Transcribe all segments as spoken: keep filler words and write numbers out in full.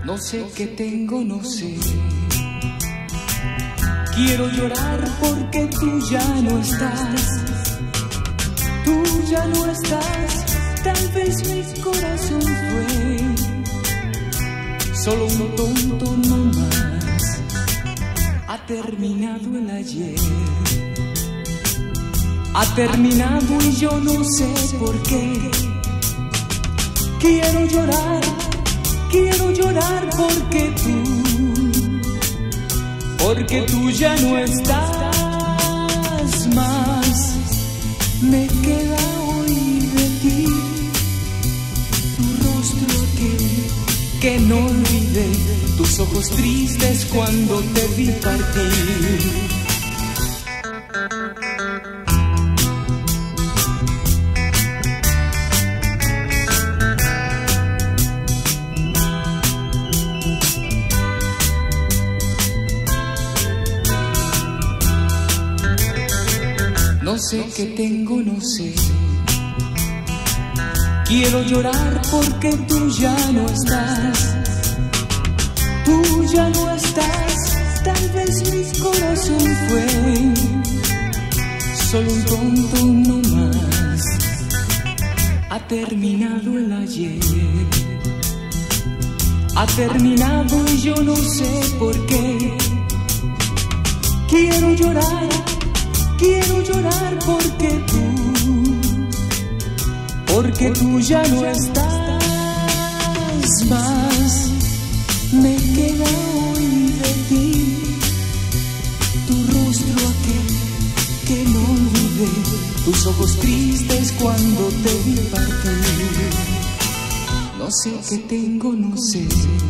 No sé qué tengo, no sé. Quiero llorar porque tú ya no estás. Tú ya no estás. Tal vez mi corazón fue solo un tonto no más. Ha terminado el ayer. Ha terminado y yo no sé por qué. Quiero llorar, quiero llorar porque tú, porque tú ya no estás más. Me queda oír de ti tu rostro aquel que no olvidé, tus ojos tristes cuando te vi partir. No sé qué tengo, no sé. Quiero llorar porque tú ya no estás. Tú ya no estás. Tal vez mi corazón fue solo un tonto no más. Ha terminado el ayer. Ha terminado y yo no sé por qué. Quiero llorar. Quiero llorar porque tú, porque tú ya no estás más. Me queda oír de ti tu rostro aquel que no olvidé, tus ojos tristes cuando te vi partir. No sé qué tengo, no sé.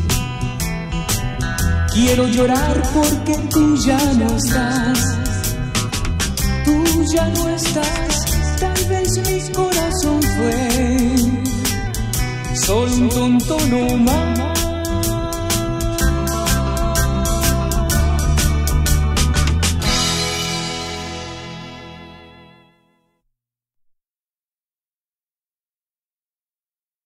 Quiero llorar porque tú ya no estás. Tú ya no estás, tal vez mi corazón fue solo un tonto no más.